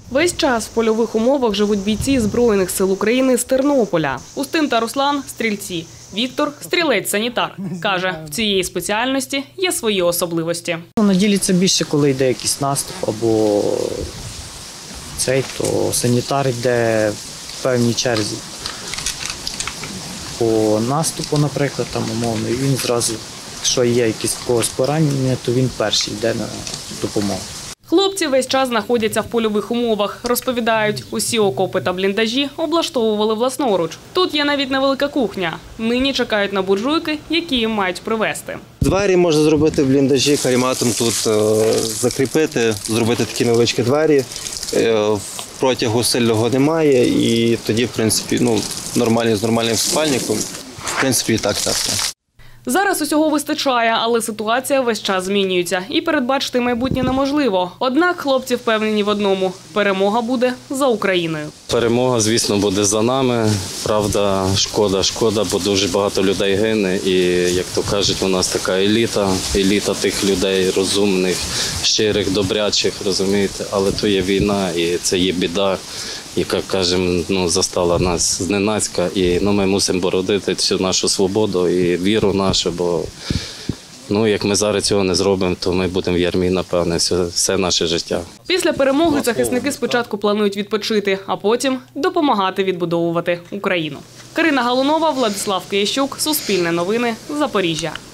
Весь час в польових умовах живуть бійці Збройних сил України з Тернополя. Устим та Руслан – стрільці. Віктор – стрілець-санітар. Каже, в цієї спеціальності є свої особливості. Вона ділиться більше, коли йде якийсь наступ або то санітар йде в певній черзі. По наступу, наприклад, умовно, і він зразу, якщо є якісь в когось поранення, то він перший йде на допомогу. Хлопці весь час знаходяться в польових умовах. Розповідають, усі окопи та бліндажі облаштовували власноруч. Тут є навіть невелика кухня. Нині чекають на буржуйки, які їм мають привезти. Двері можна зробити в бліндажі, карематом тут закріпити, зробити такі невеличкі двері. Протягу сильного немає і тоді, в принципі, з нормальним спальником, в принципі, і так тепло. Зараз усього вистачає, але ситуація весь час змінюється. І передбачити майбутнє неможливо. Однак хлопці впевнені в одному – перемога буде за Україною. Перемога, звісно, буде за нами. Правда, шкода, бо дуже багато людей гине. І, як то кажуть, у нас така еліта тих людей розумних, щирих, добрячих, розумієте. Але то є війна і це є біда, яка, кажемо, застала нас зненацька. І ми мусимо боротити всю нашу свободу і віру нашу, бо як ми зараз цього не зробимо, то ми будемо в ярмі, напевне, все наше життя. Після перемоги захисники спочатку планують відпочити, а потім допомагати відбудовувати Україну. Карина Галунова, Владислав Киящук, Суспільне новини, Запоріжжя.